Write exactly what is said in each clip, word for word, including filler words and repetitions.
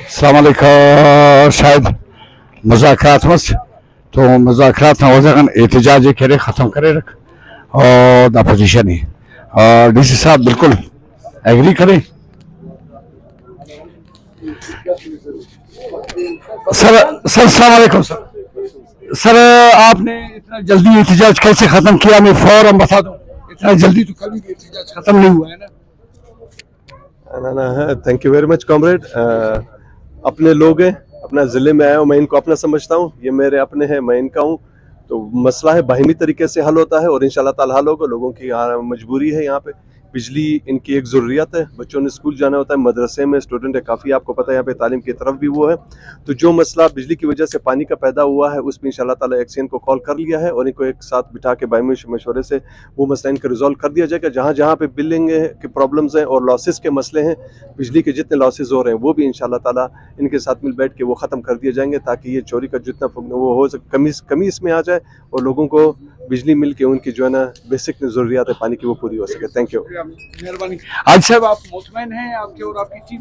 السلام علیکم شاید مذاکرات مس تو مذاکرات نوازن احتجاج کرے ختم کرے رکھ اور دا پوزیشن ہے اور ڈی سی صاحب بالکل ایگری کریں. سر سر السلام علیکم سر سر آپ نے اتنا جلدی احتجاج کیسے ختم کیا؟ میں فوراً بتا دوں اتنا جلدی تو کبھی بھی احتجاج ختم نہیں ہوا ہے نا. Thank you very much comrade. اپنے لوگ ہیں, اپنا ضلع میں آیا ہوں, میں ان کو اپنا سمجھتا ہوں, یہ میرے اپنے ہیں, میں ان کا ہوں. تو مسئلہ ہے باہمی طریقے سے حل ہوتا ہے اور انشاءاللہ تعالی حل ہوگا. لوگوں کی مجبوری ہے, یہاں پہ بجلی ان کی ایک ضروریات ہے, بچوں نے اسکول جانا ہوتا ہے, مدرسے میں اسٹوڈنٹ ہے کافی, آپ کو پتہ ہے یہاں پہ تعلیم کی طرف بھی وہ ہے. تو جو مسئلہ بجلی کی وجہ سے پانی کا پیدا ہوا ہے اس پہ انشاءاللہ تعالی ایکسین کو کال کر لیا ہے اور ان کو ایک ساتھ بٹھا کے باہمی مشورے سے وہ مسئلہ ان کا ریزالو کر دیا جائے گا. جہاں جہاں پہ بلنگ کے پرابلمز ہیں اور لاسز کے مسئلے ہیں, بجلی کے جتنے لاسز ہو رہے ہیں وہ بھی انشاءاللہ تعالی ان کے ساتھ مل بیٹھ کے وہ ختم کر دیے جائیں گے تاکہ یہ چوری کا جتنا وہ ہو سکے کمی کمی اس میں آ جائے اور لوگوں کو بجلی مل کے ان کی جو ہے نا بیسک ضروریات ہے پانی کی وہ پوری ہو سکے. Thank you. مہربانی. آج صاحب آپ مطمئن ہیں آپ کے اور آپ کی ٹیم؟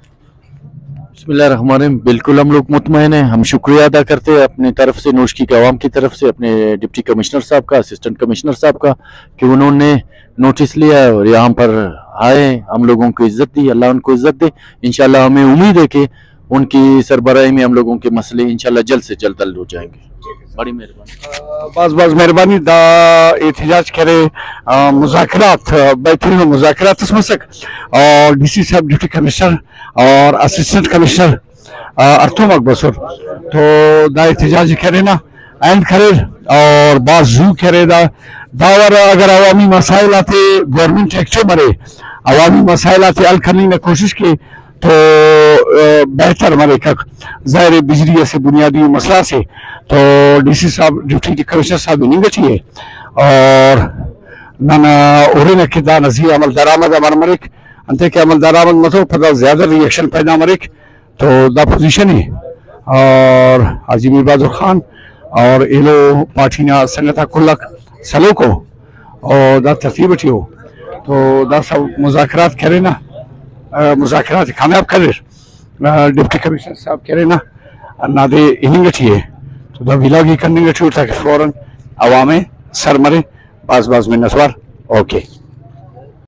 بسم اللہ الرحمن الرحیم. بالکل ہم لوگ مطمئن ہیں. ہم شکریہ ادا کرتے ہیں اپنی طرف سے, نوشکی کے عوام کی طرف سے, اپنے ڈپٹی کمشنر صاحب کا, اسسٹنٹ کمشنر صاحب کا, کہ انہوں نے نوٹس لیا اور یہاں پر آئے, ہم لوگوں کو عزت دی. اللہ ان کو عزت دے. انشاءاللہ ہمیں امید ہے کہ ان کی سربراہی میں ہم لوگوں کے مسئلے انشاءاللہ جلد سے جلد حل ہو جائیں گے. بڑی مہربانی. بعض بعض مہربانی دا احتجاج کرے مذاکرات بہترین مذاکرات اس مسک اور ڈی سی صاحب ڈپٹی کمشنر اور اسسٹنٹ کمشنر ارتم اکبر تو دا احتجاج کرے نا اینڈ کرے اور بعض زو کرے دا داور اگر عوامی مسائل آتے گورنمنٹ ایکچو مرے عوامی مسائل آتے حل کرنے کی کوشش کی تو بہتر مرے کک ظاہر بجلی سے بنیادی مسئلہ سے تو ڈی سی صاحب ڈپٹی کمشنر صاحب نہیں گچھیے اور نانا اوڑے نہ دا نزی عمل درآمد امر مرک انتے کہ عمل درآمد متو پتہ زیادہ ریئیکشن پیدا مرک تو دا پوزیشن ہے. اور حاجی میر بہادر خان اور ایلو پارٹی نا سنگتا کلک سلو کو اور دا ترتیب اٹھیو تو دا سب مذاکرات کرے نا مذاکرات کامیاب کرے ڈپٹی کمشنر صاحب کرے نا نہ دے انہیں گٹھیے تو دا ویلاگی کرنے گٹھیو تاکہ فوراً عوام سر مرے باز باز میں نسوار. اوکے.